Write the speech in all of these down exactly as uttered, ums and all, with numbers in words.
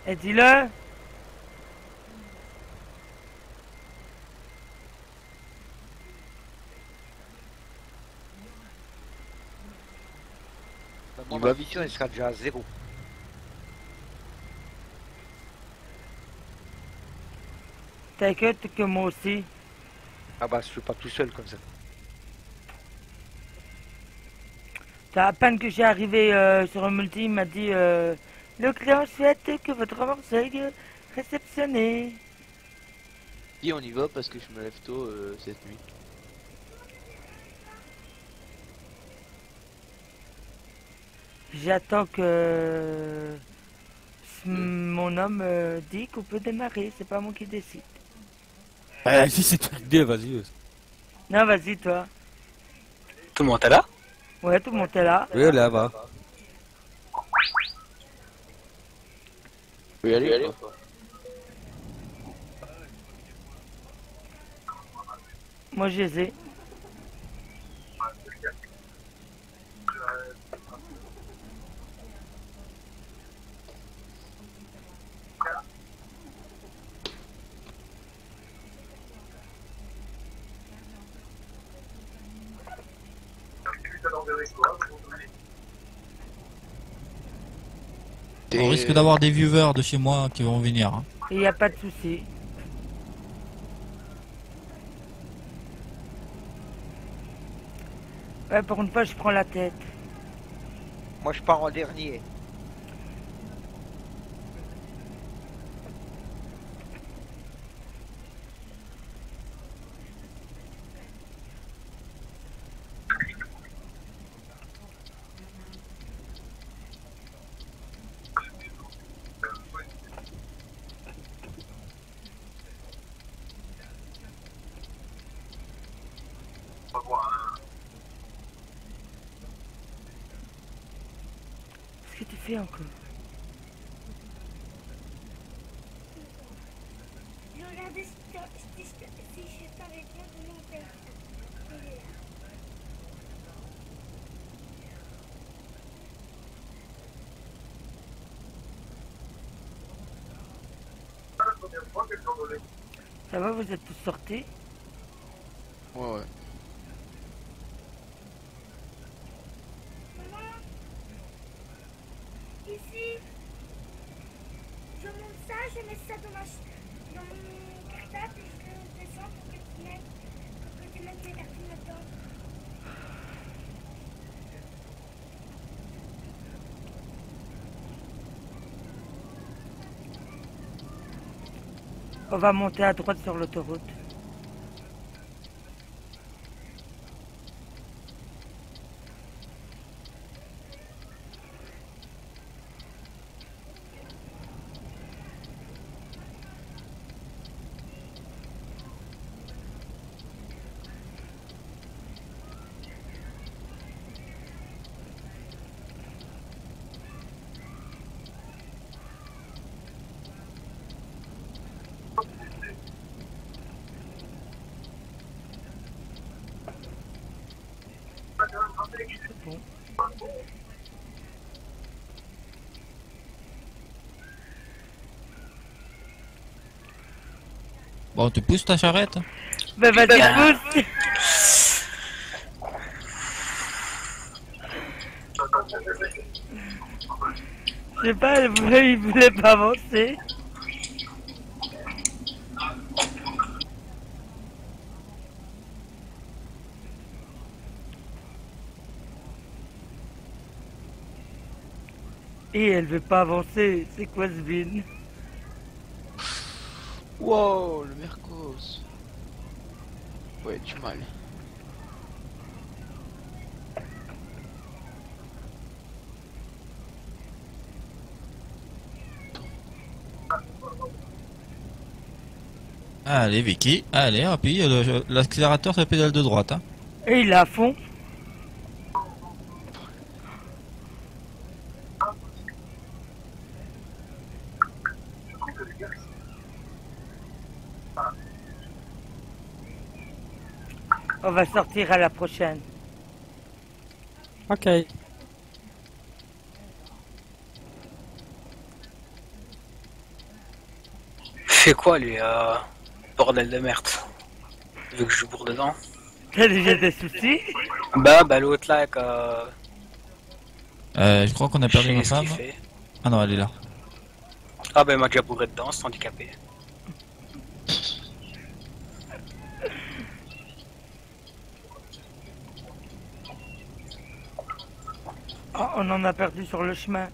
Et dis-le. Bah, moi, ma vision, elle sera déjà à zéro. T'inquiète que moi aussi. Ah bah, je suis pas tout seul comme ça. T'as à peine que j'ai arrivé euh, sur un multi, il m'a dit euh, le client souhaite que votre avance soit réceptionné. Et on y va parce que je me lève tôt euh, cette nuit. J'attends que mon homme euh, dit qu'on peut démarrer, c'est pas moi qui décide. Ah, si c'est toi l'idée, vas-y. Non, vas-y, toi. Tout le monde est là? Ouais, tout le monde est là. Oui, là, va. Oui, allez, allez. Moi, je les ai. On risque d'avoir des viewers de chez moi qui vont venir. Hein. Il n'y a pas de souci. Ouais, pour une fois, je prends la tête. Moi, je pars en dernier. Qu'est-ce que tu fais encore? Je regardais si je savais bien comment faire. Ça va, vous êtes tous sortis? Ouais, ouais. Maman, ici, je monte ça, je mets ça dans, ma, dans mon cartable et je le descends pour que tu mettes, pour que tu mettes tes cartons là-dedans. On va monter à droite sur l'autoroute. Bon. Bon, tu pousses ta charrette? Ben vas-y, pousse. Je sais pas, elle voulait, il voulait pas avancer. Et elle veut pas avancer, c'est quoi ce bin? Wow, le Mercos. Ouais, du mal. Allez, Vicky. Allez, appuie. L'accélérateur, c'est la pédale de droite. Hein. Et il est à fond. On va sortir à la prochaine. Ok. fait quoi lui euh... Bordel de merde. Tu veux que je bourre dedans? T'as déjà des soucis? Bah, bah l'autre là, avec, euh... Euh, je crois qu'on a perdu je sais ma ce qu'il femme. fait. Ah non, elle est là. Ah bah il m'a déjà bourré dedans, c'est handicapé. Oh, on en a perdu sur le chemin.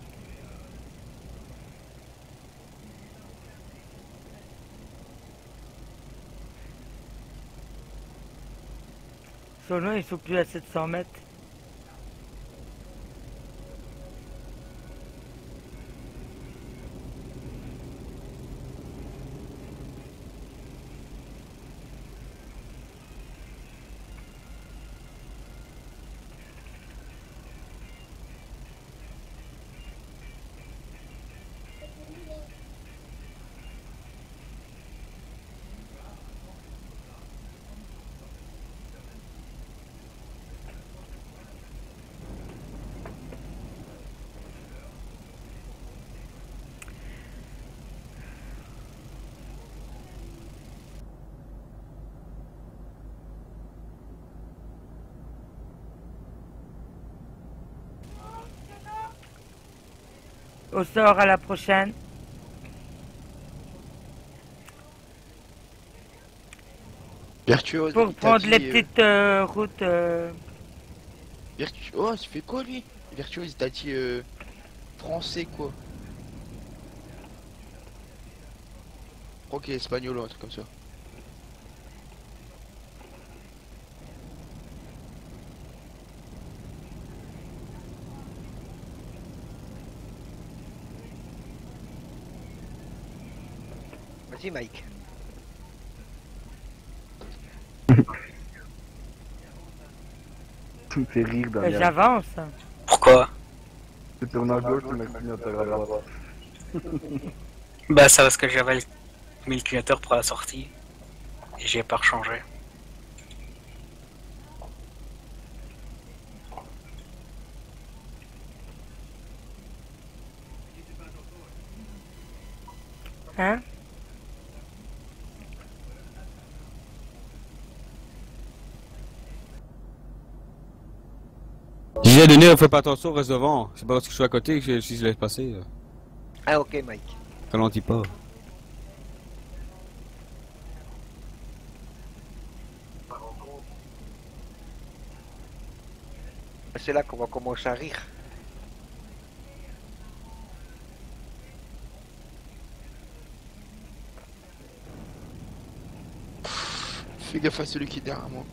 Solo, ils sont plus à sept cents mètres. Au sort, à la prochaine. Virtuose. Pour il t'a prendre dit, les euh, petites euh, routes. euh, Virtu... Oh, tu fais quoi lui? Virtuose, il t'a dit euh, français quoi. Je crois qu'il est espagnol ou un truc comme ça. Vas-y, Mike. Tu me fais rire, euh, Daniel. J'avance. Pourquoi? Tu tournes à gauche, tu mets le clignoteur à droite. Bah c'est parce que j'avais mis le clignoteur pour la sortie. Et j'ai pas rechangé. Hein? J'ai donné, fais pas attention, reste devant. C'est pas parce que je suis à côté que je, si je laisse passer. euh, Ah, ok, Mike. Ralentis pas. C'est là qu'on va commencer à rire. Fais gaffe à celui qui est derrière moi.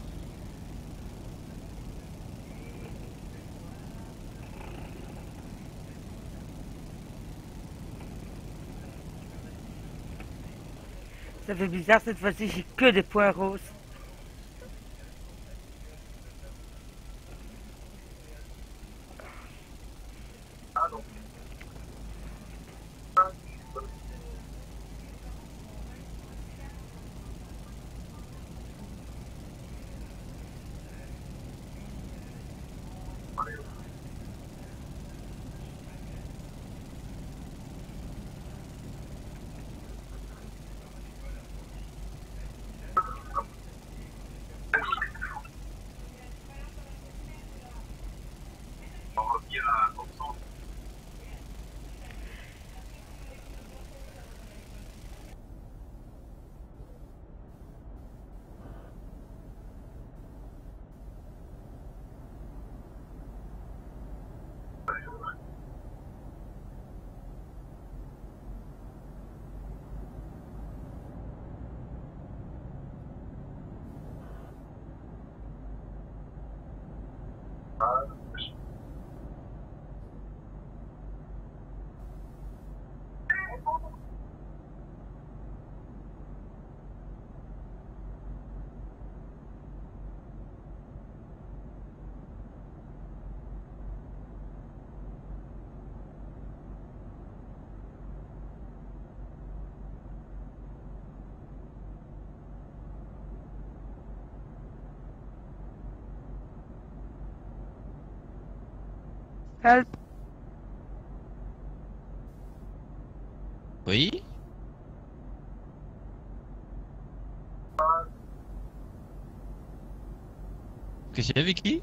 Ça fait bizarre, cette fois-ci, j'ai que des points roses. Help. Oui? Qu'est-ce qu'il y a, Vicky?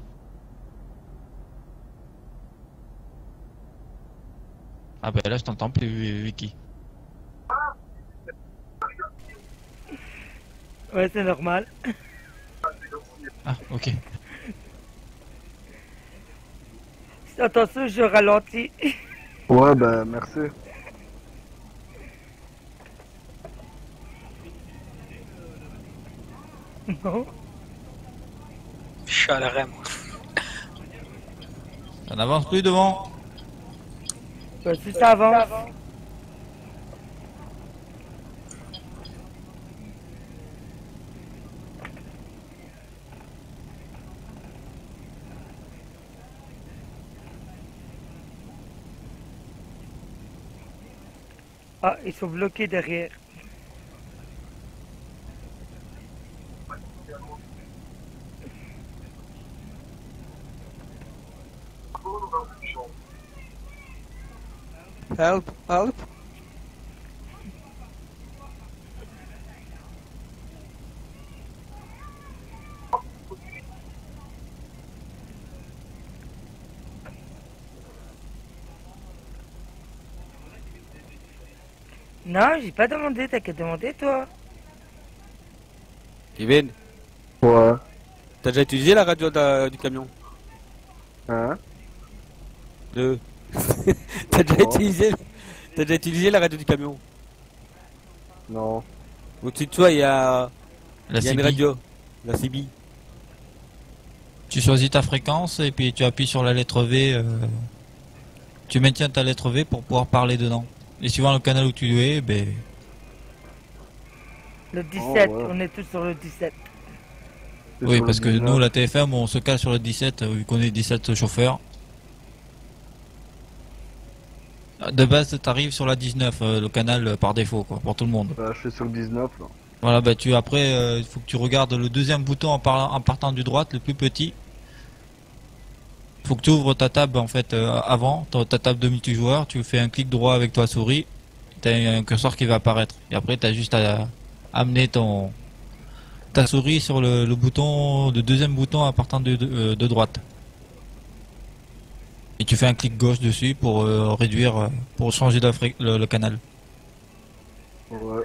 Ah bah là je t'entends plus, Vicky. Ouais, c'est normal. Ah, ok. Attention, je ralentis. Ouais, bah merci. Non. Je suis à l'arrêt, moi. Ça n'avance plus devant. Bah, si ça avance. Ah, ils sont bloqués derrière. Help, help. Non, j'ai pas demandé, t'as qu'à demander toi. Kevin, Ouais. t'as déjà utilisé la radio de- du camion? Hein? Le... t'as déjà Non. utilisé T'as déjà utilisé la radio du camion? Non. Au-dessus de toi, il y a, La il y a une C B. radio, la C B. Tu choisis ta fréquence et puis tu appuies sur la lettre V. euh, Tu maintiens ta lettre V pour pouvoir parler dedans. Et suivant le canal où tu es, ben, Le dix-sept, Oh, ouais. on est tous sur le dix-sept. C'est oui, sur le parce que dix-neuf. nous, la T F M, on se cale sur le dix-sept, euh, vu qu'on est dix-sept chauffeurs. De base, t'arrives sur la dix-neuf, euh, le canal euh, par défaut, quoi, pour tout le monde. Bah, je suis sur le dix-neuf là. Voilà, bah tu après, euh, il faut que tu regardes le deuxième bouton en, parlant, en partant du droite, le plus petit. Faut que tu ouvres ta table en fait euh, avant, ta, ta table de multijoueur, tu fais un clic droit avec ta souris, t'as un curseur qui va apparaître. Et après, t'as juste à amener ton ta souris sur le, le bouton, le deuxième bouton en partant de, de, euh, de droite. Et tu fais un clic gauche dessus pour euh, réduire, euh, pour changer la fré- le, le canal. Ouais.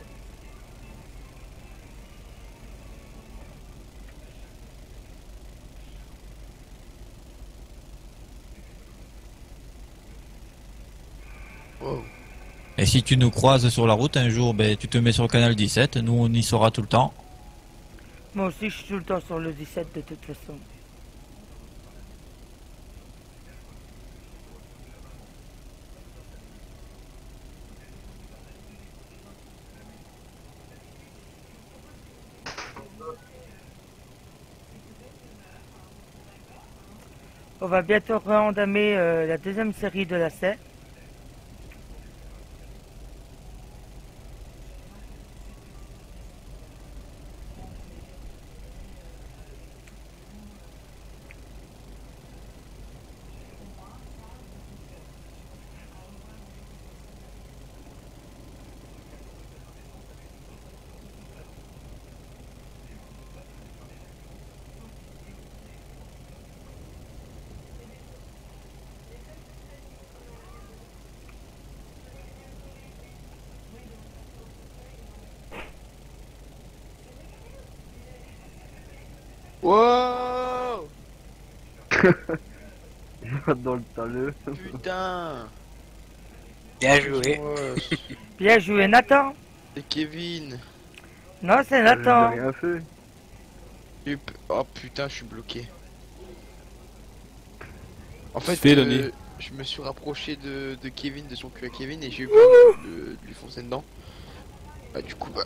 Wow. Et si tu nous croises sur la route un jour, ben, tu te mets sur le canal dix-sept, nous on y sera tout le temps. Moi aussi, je suis tout le temps sur le dix-sept de toute façon. On va bientôt réentamer euh, la deuxième série de la C. Wow. Dans le taleux. Putain. Bien joué. Wesh. Bien joué, Nathan. C'est Kevin. Non, c'est J'ai Nathan. rien fait. Hup. Oh putain, je suis bloqué. En fait, Fais, euh, Denis. je me suis rapproché de, de Kevin, de son cul à Kevin, et j'ai eu peur de, de- de lui foncer dedans. Bah, du coup, bah.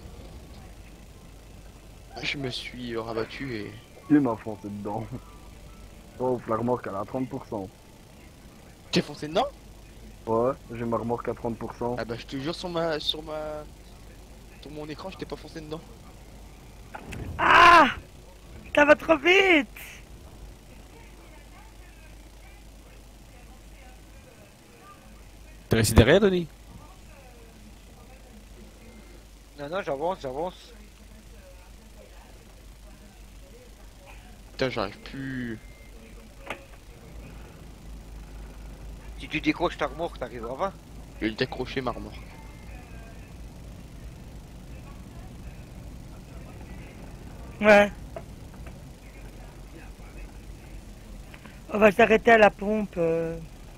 Je me suis rabattu et. Qui m'a foncé dedans? Oh, la remorque elle a trente pour cent. T'es foncé dedans? Ouais, j'ai ma remorque à trente pour cent. Ah bah, je te jure, sur ma. Sur ma. Sur mon écran, je t'ai pas foncé dedans. Ah, ça va trop vite. T'es resté derrière, Denis? Non, non, j'avance, j'avance. Putain, j'arrive plus. Si tu décroches ta remorque, t'arrives à vingt. Je vais le décrocher ma remorque. Ouais. On va s'arrêter à la pompe euh,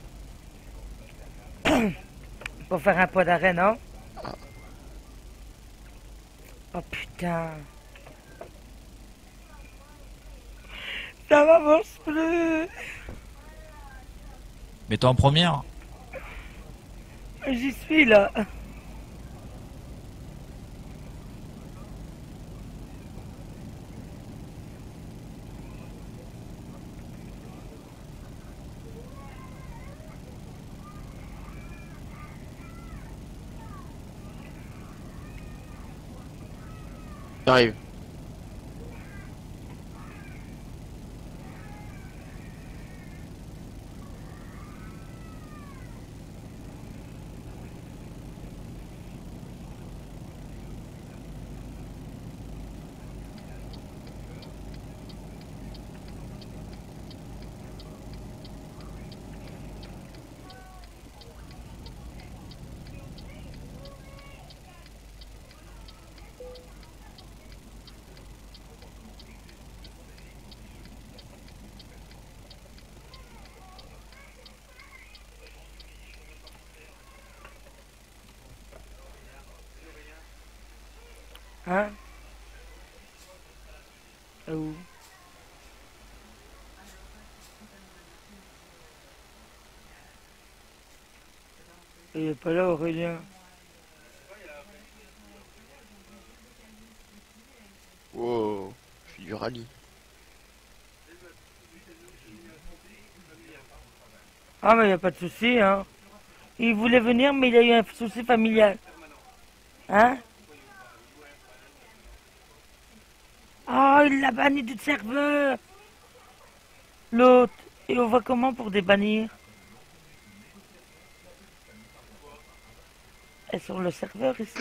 pour faire un point d'arrêt, non? Oh putain. Ça m'avance plus. Mets-toi en première. J'y suis là. J'arrive. Hein? Ah où? Il est pas là, Aurélien. Wow, je suis du rallye. Ah mais y a pas de souci, hein. Il voulait venir mais il a eu un souci familial. Hein? Oh, il l'a banni du serveur. L'autre. Et on voit comment pour débannir? Et sur le serveur ici.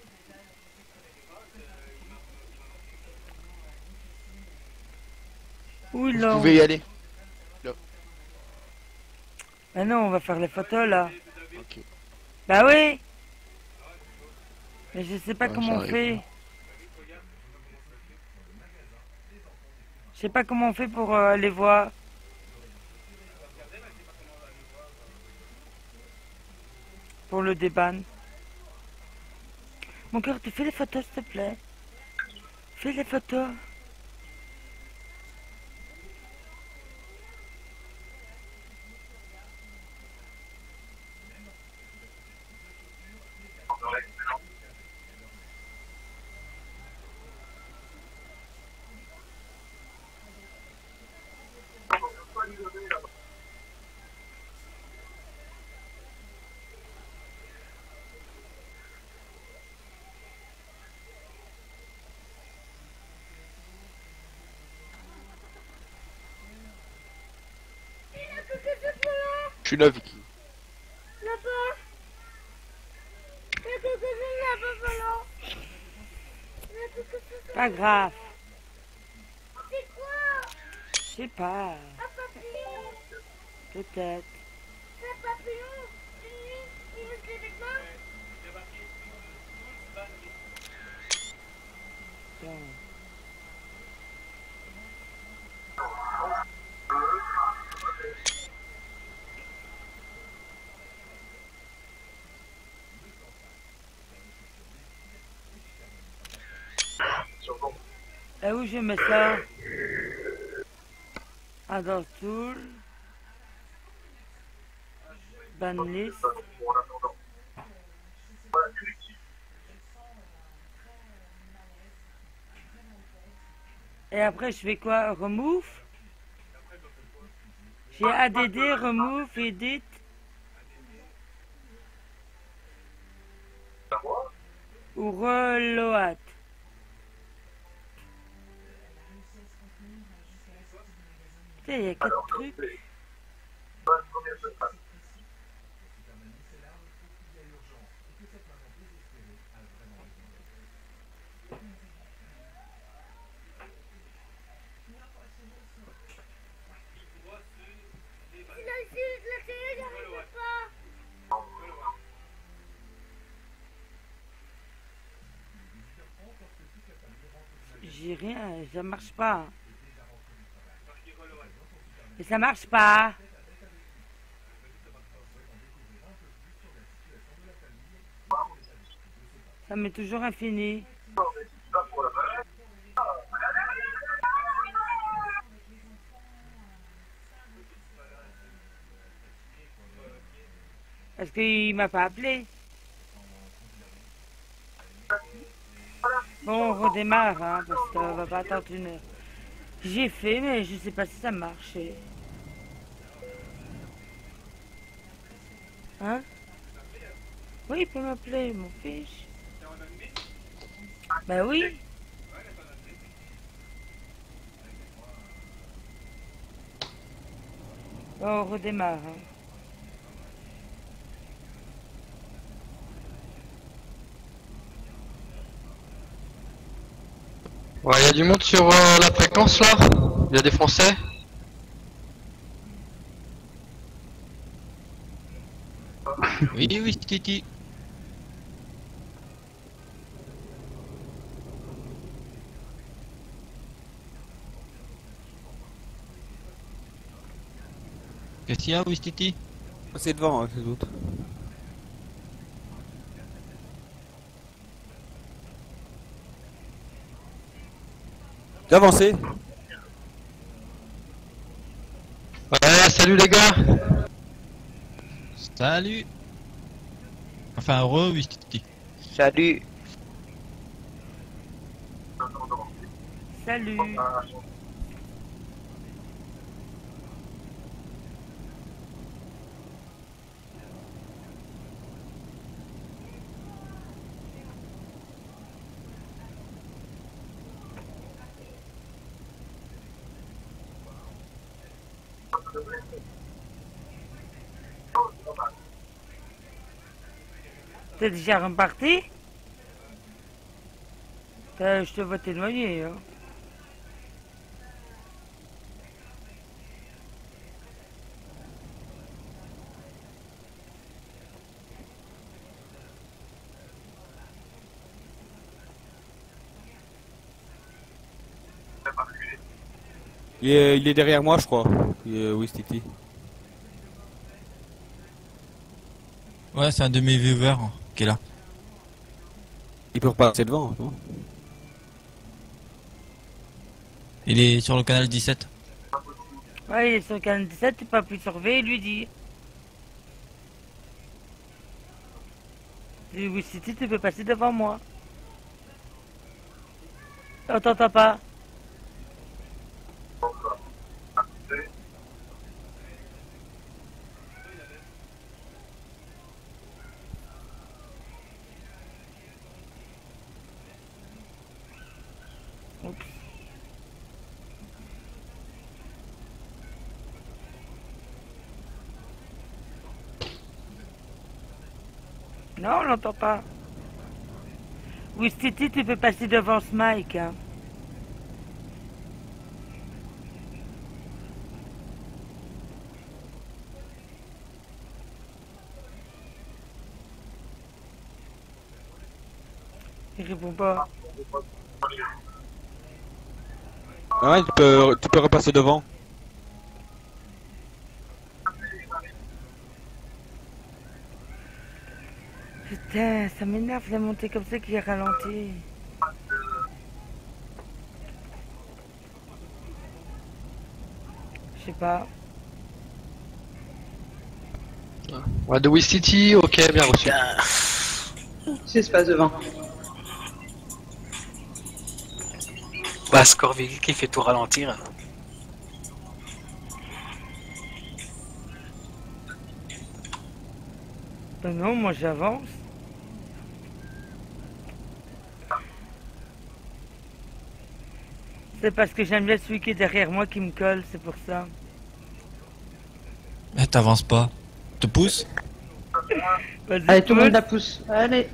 Où il Vous l'a? pouvez y aller. Ah non, on va faire les photos là. Ok. Bah oui. Mais je sais pas Ouais, comment on j'arrive. fait. Je sais pas comment on fait pour euh, les voir. Pour le déban. Mon cœur, tu fais les photos s'il te plaît. Fais les photos. Je suis là, Vicky. Là-bas. Il y a quelque chose là-bas, voilà. Il y a quelque chose. Pas grave. C'est quoi? Je sais pas. Un papillon. Peut-être. C'est un papillon. Une nuit, il met des vêtements. Tiens. Et où je mets ça? Ah, dans Tool. Ban list. Et après, je fais quoi? Remove? J'ai A D D, remove, edit. Ou reload. Putain, il y a quatre trucs. dis rien, ça marche pas. Et ça marche pas. Ça m'est toujours infini. Est-ce qu'il m'a pas appelé? Bon, on redémarre, hein, parce qu'on va pas attendre une heure. J'ai fait, mais je sais pas si ça marche. Hein? Oui, il peut m'appeler, mon fiche. Bah oui. Bon, on redémarre. Hein. Ouais, il y a du monde sur euh, la fréquence là. Il y a des Français. Oui, oui, Titi. Qu'est-ce qu'il y a, oui, Titi? C'est devant, hein, les autres. D'avancer. Ouais, salut les gars. Salut. Enfin, heureux, oui, Titi. Salut. Salut. T'es déjà reparti? Euh, je te vois t'éloigner. Hein. Il est, il est derrière moi, je crois. Il est, oui, Titi. Ouais, c'est un de mes viewers qui est là. Il peut repasser devant, non? Il est sur le canal dix-sept. Ouais, il est sur le canal dix-sept, tu peux appuyer sur V et lui dire. Oui, si tu peux passer devant moi. On t'entend pas. Oups. Non, on l'entend pas. Oui, Titi, tu peux passer devant ce mic. Hein. Il répond pas. Ah ouais, tu peux, tu peux repasser devant. Putain, ça m'énerve de monter comme ça qui est ralenti. Je sais pas. Ouais, de West City, ok, bien reçu. C'est se passe devant. Bah, Scorville qui fait tout ralentir. Ben non, moi j'avance. C'est parce que j'aime bien celui qui est derrière moi qui me colle, c'est pour ça. Eh, t'avances pas. Te pousse. Vas-y, Allez, tout le pousse. monde la pousse. Allez.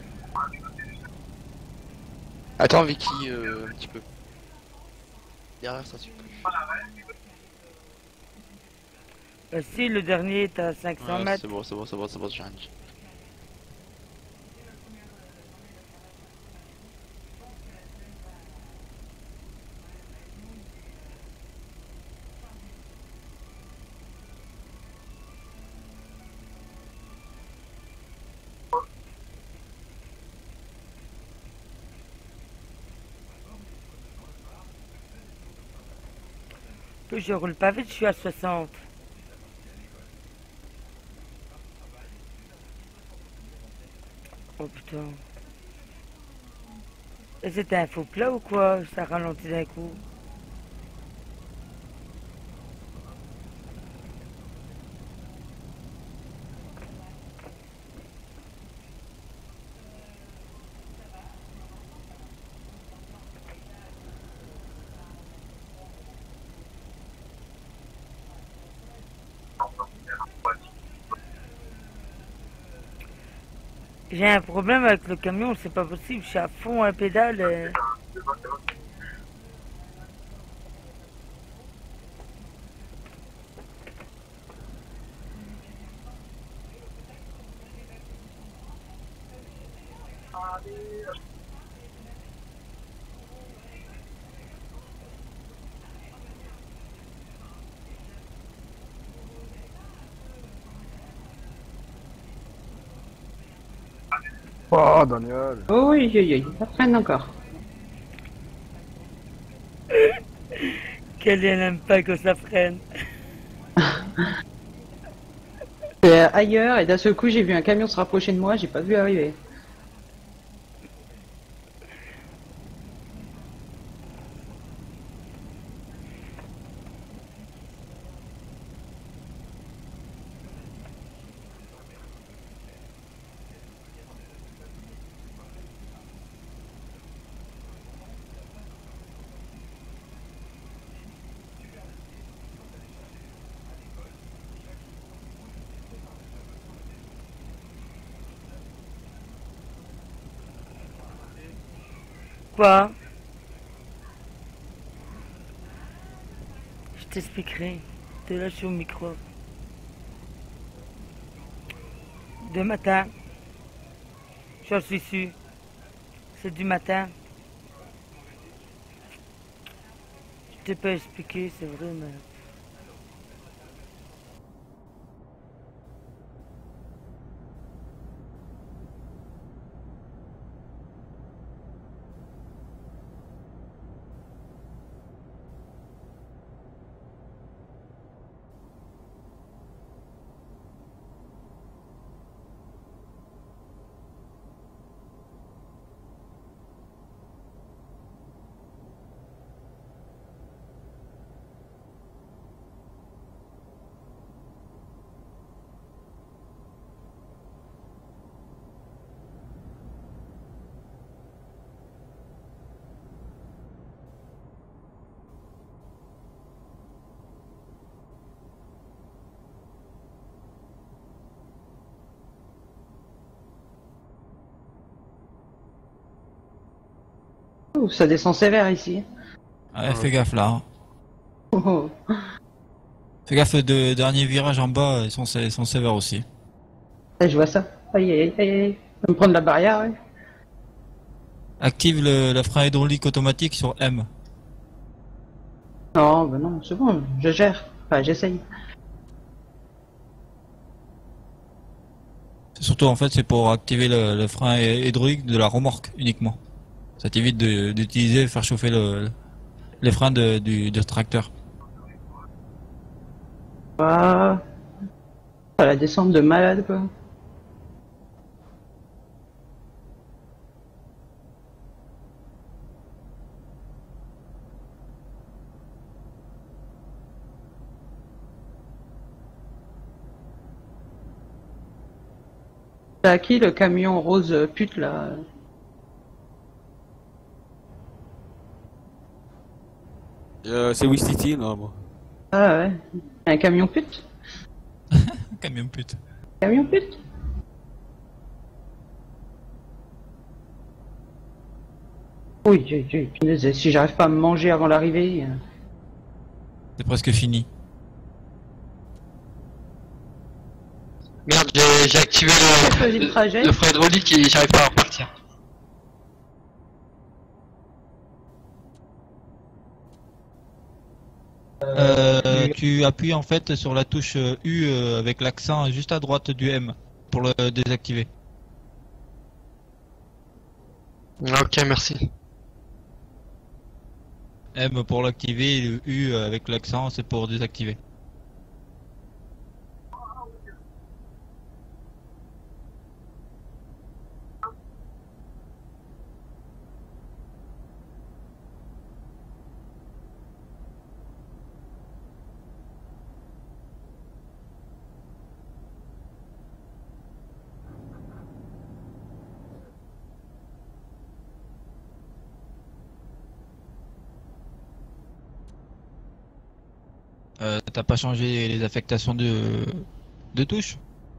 Attends, Vicky, euh, un petit peu. Derrière, ça suffit. Bah si, le dernier est à cinq cents Ouais, mètres. c'est bon, c'est bon, c'est bon, c'est bon, je change. Je roule pas vite, je suis à soixante. Oh putain. Et c'était un faux plat ou quoi? Ça ralentit d'un coup. J'ai un problème avec le camion, c'est pas possible, je suis à fond à pédale. Et... Oh, Daniel. Oh oui, oui, oui, ça freine encore. Qu'elle n'aime pas que ça freine. C'est ailleurs et d'un seul coup j'ai vu un camion se rapprocher de moi, j'ai pas vu arriver. Quoi? Je t'expliquerai. T'es là sur le micro. De matin. J'en suis sûr. C'est du matin. Je t'ai pas expliqué, c'est vrai, mais... Ouh, ça descend sévère ici. Ouais, fais gaffe là. hein. Oh, oh. Fais gaffe de dernier virage en bas, ils sont, sé- ils sont sévères aussi. Ah, je vois ça. Aïe aïe aïe aïe. Je vais me prendre la barrière, ouais. Active le, le frein hydraulique automatique sur M. Non, bah non, c'est bon, je gère. Enfin, j'essaye. Surtout en fait c'est pour activer le, le frein hy- hydraulique de la remorque uniquement. Ça t'évite de- d'utiliser, faire chauffer le, les freins de- du, du tracteur. Ah, ah, la descente de malade, quoi. C'est à qui le camion rose pute là? Euh, c'est Wistiti, non, moi. Ah ouais, un camion pute? Camion pute. Camion pute? Oui, oui, oui, punaise, si j'arrive pas à me manger avant l'arrivée. euh. C'est presque fini. Merde, j'ai j'ai activé Choisis le, le trajet. le frein hydraulique et j'arrive pas à repartir. Euh, tu appuies en fait sur la touche euh, U euh, avec l'accent juste à droite du M pour le désactiver. Ok, merci. M pour l'activer et le U avec l'accent c'est pour désactiver. Euh, T'as pas changé les affectations de, de touche?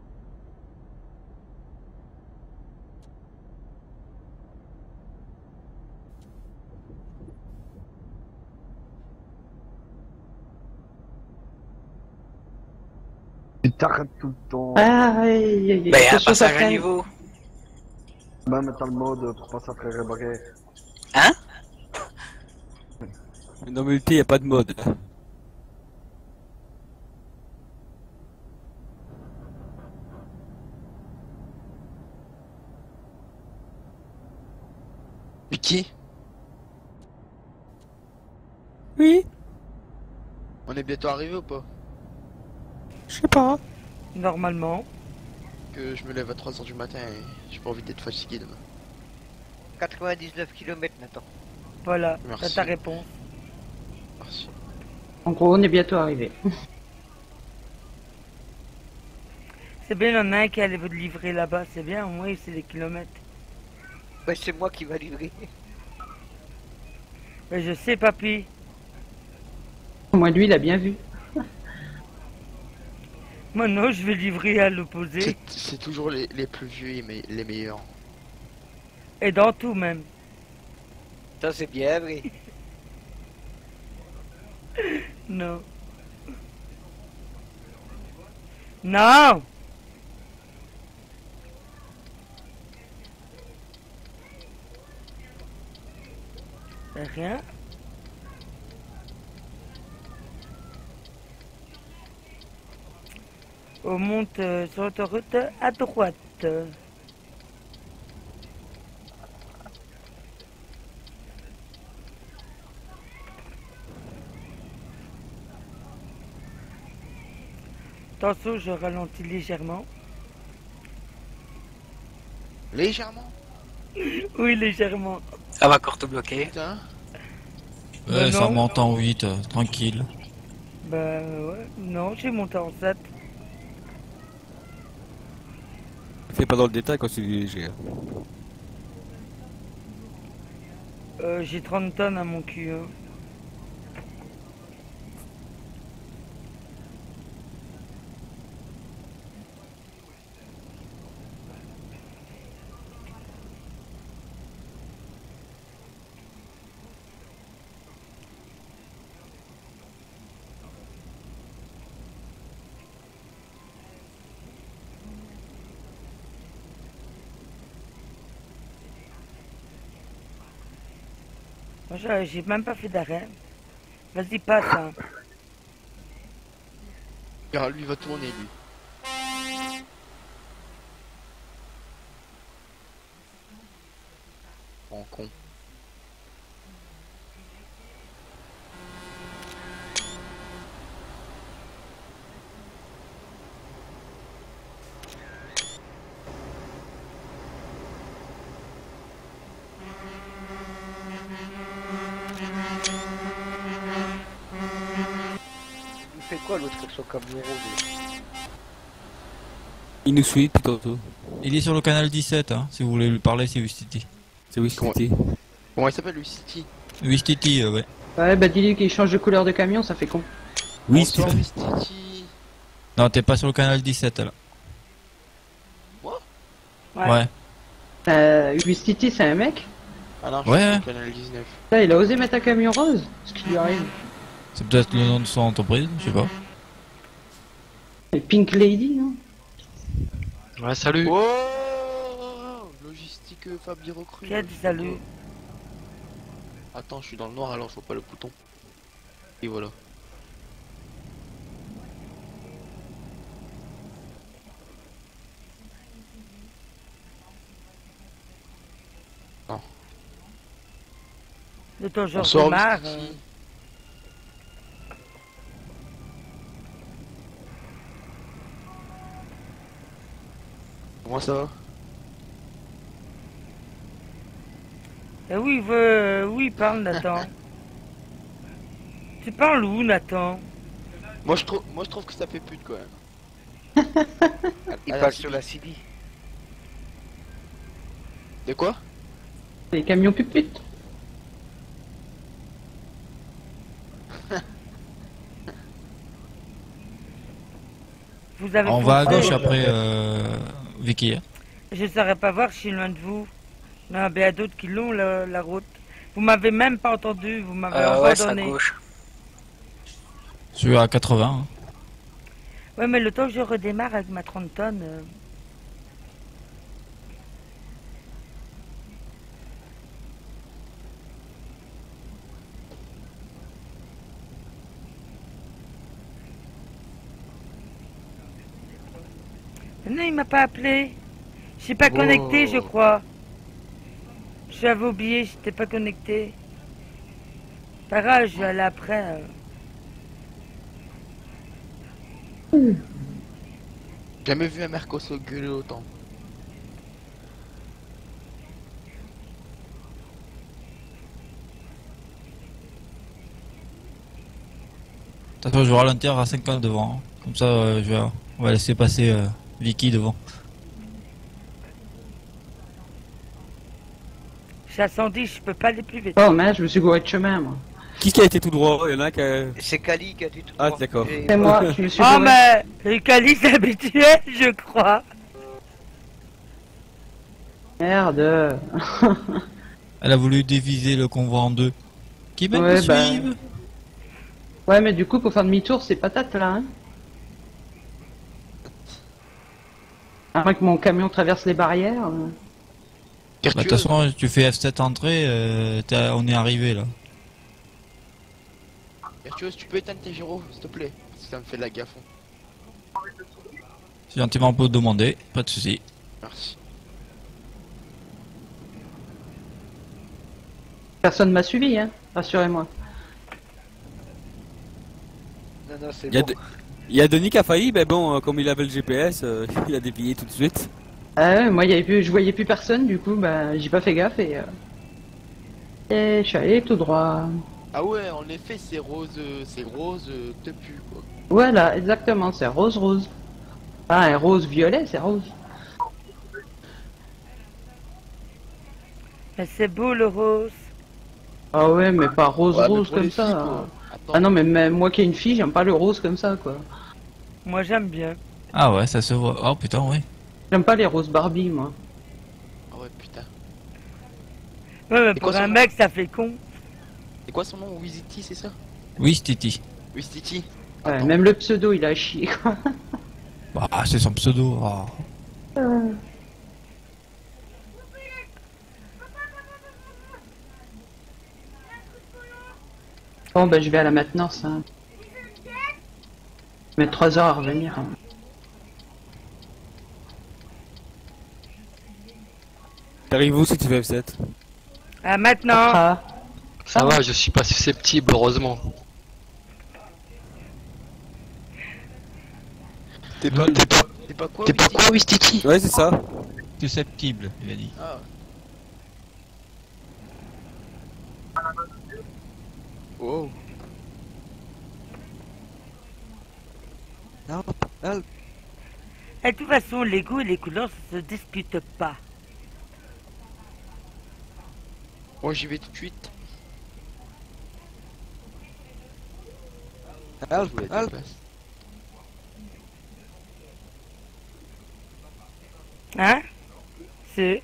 Tu t'arrêtes tout le temps. Ah, aïe, aïe, aïe. Bah, y a un Attention, ça passage à freine. niveau. Même t'as le mode pour pas s'attraper rébarré. Hein? Dans multi, y a pas de mode. Vicky, Oui, on est bientôt arrivé ou pas? je sais pas. Normalement. Que je me lève à trois heures du matin et j'ai pas envie d'être fatigué demain. quatre-vingt-dix-neuf kilomètres Nathan. Voilà, Merci. t'as ta réponse. Merci. En gros, on est bientôt arrivé. C'est bien, il y en a un qui allait vous livrer là-bas, c'est bien, au moins c'est des kilomètres. Ouais, c'est moi qui va livrer. Mais je sais, papy. Au moins, lui, il a bien vu. Moi non, je vais livrer à l'opposé. C'est- C'est toujours les, les plus vieux et me- les meilleurs. Et dans tout même. Ça c'est bien vrai. Non. Non. Y'a rien. On monte euh, sur l'autoroute à droite. Attention, je ralentis légèrement. Légèrement? Oui, légèrement. Ça va encore te bloquer. Putain. Bah Ouais, ça non. monte en huit, euh, tranquille. Bah ouais, non, j'ai monté en sept. Fais pas dans le détail quand c'est léger. Euh, j'ai trente tonnes à mon cul. Hein. Moi, j'ai j'ai même pas fait d'arrêt. Vas-y, passe. Hein. Regarde, lui il va tourner lui. En con. Il fait quoi l'autre avec son camion rouge? Il nous suit tout tantôt. Il est sur le canal dix-sept, hein, si vous voulez lui parler, c'est Wistiti. C'est Wistiti. Comment il s'appelle lui, City? Wistiti, euh, ouais. Ouais, bah dis-lui qu'il change de couleur de camion, ça fait con. Bonsoir, Wistiti. Wistiti. Non, t'es pas sur le canal dix-sept, là. Ouais. Ouais. Euh, Wistiti, c'est un mec. Ah non, je Ouais. suis sur le canal dix-neuf. Là, il a osé mettre un camion rose. Ce qui lui arrive. C'est peut-être le nom de son entreprise, je sais pas. C'est Pink Lady, non? Ouais, salut. Oh, logistique euh, Fabi recrue. Qui a dit salut? Attends, je suis dans le noir alors je vois pas le bouton. Et voilà. De ton genre Bonsoir, de marre. Misty. euh. Comment ça va? Eh oui, il veut... euh, oui, parle, Nathan. Tu parles où, Nathan? Moi je trouve, moi je trouve que ça fait pute quand même. Il À la passe C sur D. la C D. De quoi? Les camions puputes. Vous avez On va à compris. gauche après, euh, Vicky. hein. Je ne saurais pas voir, je suis loin de vous. Non, il y a d'autres qui l'ont, la, la route. Vous m'avez même pas entendu, vous m'avez Euh, ouais, c'est à abandonné. gauche. Je suis à quatre-vingts. hein. Ouais, mais le temps que je redémarre avec ma trente tonnes... euh, Non, il m'a pas appelé. Je suis pas Wow. connecté, je crois. J'avais oublié, j'étais pas connecté. Pas grave, je vais aller après. euh. Jamais vu un Mercoso gueuler autant. De toute façon, je vais ralentir à cinquante devant. hein. Comme ça, euh, je vais, on va laisser passer euh, Vicky devant. Je suis à cent dix, je peux pas aller plus vite. Oh, mais je me suis gouré de chemin, moi. Qui qui a été tout droit? Il y en a un qui a... C'est Kali qui a dit tout Ah, droit. d'accord. J'ai- C'est moi, je me suis Oh, gouré. mais le calice habituel, je crois. Merde. Elle a voulu diviser le convoi en deux. Qui même Ouais, me bah. suivent Ouais, mais du coup, pour faire demi-tour, c'est patate, là, hein. À moins que mon camion traverse les barrières. euh. Bah, de toute Virtuose. façon, tu fais F sept entrée, euh, t'es- on est arrivé là. Virtuose, tu peux éteindre tes gyros, s'il te plaît. Parce que ça me fait de la gaffe. Si gentiment on peut demander, pas de souci. Merci. Personne m'a suivi, hein. Rassurez-moi. Non, non, c'est Il y a bon. de- il y a Denis qui a failli, mais bon, euh, comme il avait le G P S, euh, il a dévié tout de suite. Ah ouais, moi, il y avait plus, je voyais plus personne, du coup, bah, j'ai pas fait gaffe et. euh, Et je suis allé tout droit. Ah ouais, en effet, c'est rose, euh, c'est rose, euh, te pue quoi. Voilà, exactement, c'est rose-rose. Ah, un rose-violet, c'est rose. Mais c'est beau le rose. Ah ouais, mais pas Ouais, mais rose-rose pour les comme ça. filles, hein. quoi. Attends. Ah non, mais même moi qui ai une fille, j'aime pas le rose comme ça, quoi. Moi, j'aime bien. Ah ouais, ça se voit. Oh putain, oui. J'aime pas les roses Barbie, moi. Ah ouais, putain. Ouais, mais Et pour quoi, un son- mec, ça fait con. C'est quoi son nom? Wizity, c'est ça? Oui, Titi. Wizity. Ouais, Attends. même le pseudo, il a chier, quoi. Bah, c'est son pseudo. ah. Bon, bah, je vais à la maintenance, hein. Je vais mettre trois heures à revenir. hein. T'arrives où si tu fais F sept? Ah, maintenant. Ah, Ça va, je suis pas susceptible, heureusement. T'es pas, t'es pas, t'es pas quoi, T'es pas Wizity? quoi, Wistiti? Ouais, c'est ça. Susceptible, il a dit. Ah. Oh. Non, non. Et de toute façon, les goûts et les couleurs, ça se discute pas. Bon, j'y vais tout de suite. Help, Je voulais être help. en place. Hein? C'est...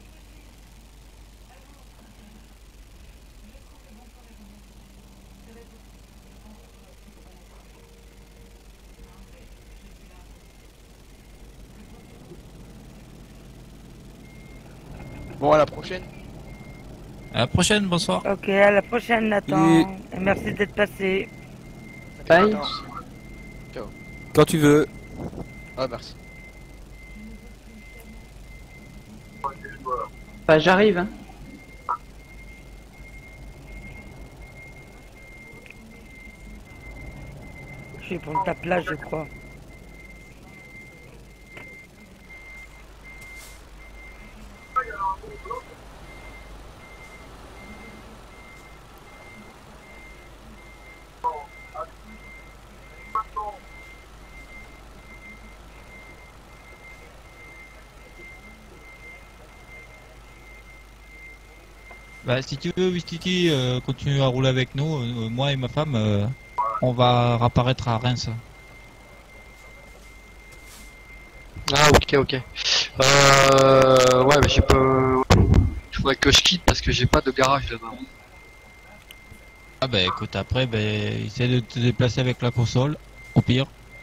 Bon, à la prochaine. À la prochaine, bonsoir. Ok, à la prochaine, Nathan. Et merci d'être passé. Bye. Ciao. Quand tu veux. Ah, merci. bah, j'arrive, hein. Je vais prendre ta place, je crois. Bah, si tu veux, Wistiti, euh, continue à rouler avec nous. Euh, moi et ma femme, euh, on va réapparaître à Reims. Ah, ok, ok. Euh, ouais, mais j'ai pas. Il faudrait que je quitte parce que j'ai pas de garage là-bas. Ah bah écoute, après, bah, essaie de te déplacer avec la console, au pire.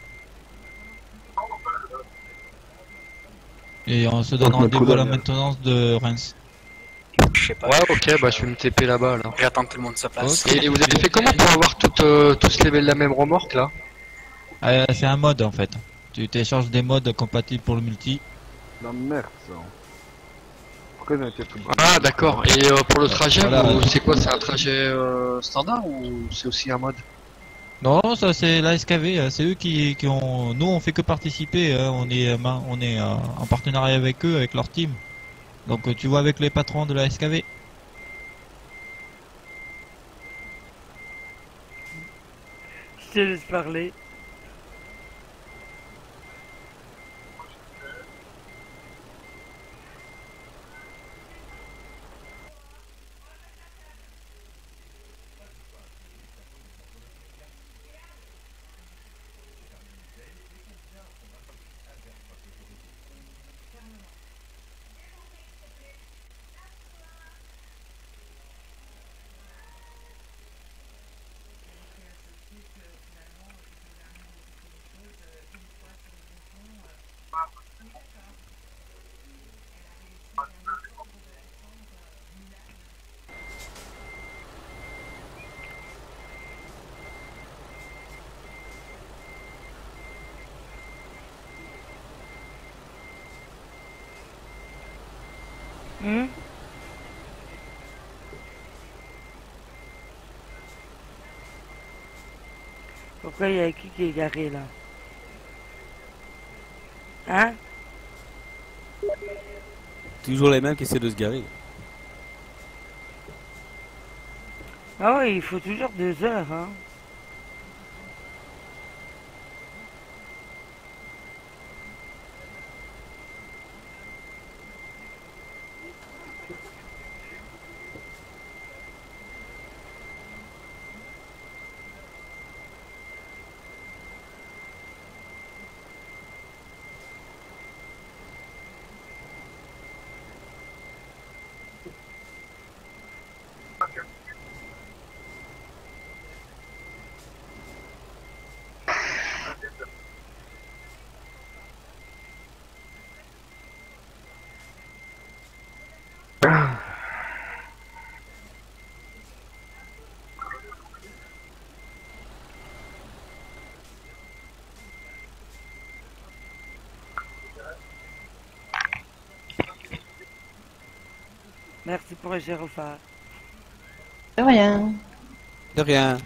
Et on se donne Donc, notre rendez-vous à la Daniel. maintenance de Reims. Je sais pas. Ouais, ok, bah je vais me T P là-bas là. J'attends que tout le monde se place. Et vous avez fait comment pour avoir toutes, euh, tous les la même remorque là? Euh, c'est un mode en fait. Tu télécharges des modes compatibles pour le multi. La merde, ça. Pourquoi ils ont été foutus? Ah d'accord, et euh, pour le trajet, Voilà. vous- c'est quoi? C'est un trajet euh, standard ou c'est aussi un mode? Non, ça c'est la S K V, euh, c'est eux qui, qui ont... Nous on fait que participer, hein. On est, euh, ma- on est euh, en partenariat avec eux, avec leur team. Donc euh, tu vois avec les patrons de la S K V. Je te laisse parler. Hmm? Pourquoi il y a qui qui est garé là? Hein? Toujours les mêmes qui essaient de se garer. Ah oui, il faut toujours deux heures, hein. Merci pour le gyrophare. De rien. De rien.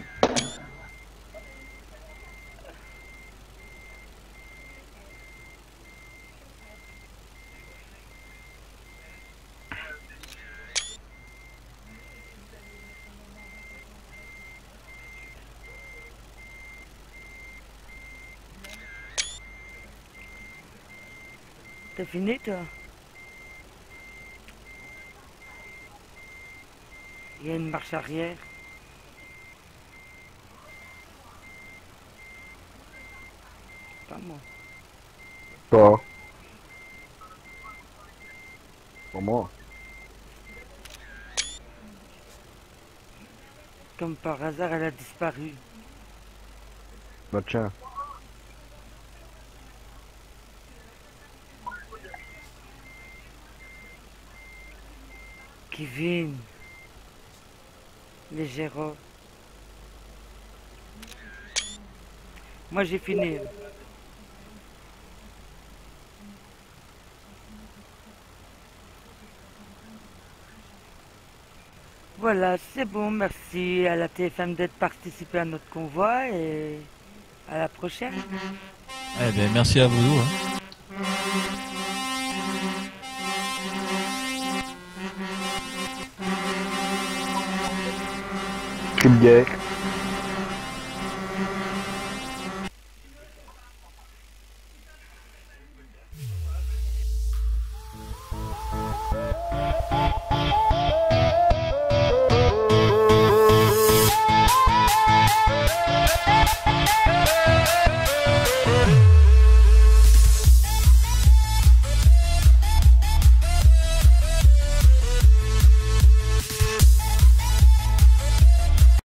T'as fini toi? Il y a une marche arrière. Pas moi. Toi. Pour moi. Comme par hasard, elle a disparu. Bah tiens. Kevin. Les gyros. Moi j'ai fini. Voilà, c'est bon, merci à la T F M d'être participé à notre convoi et À la prochaine. Eh ben, merci à vous. Hein. Je suis le gay.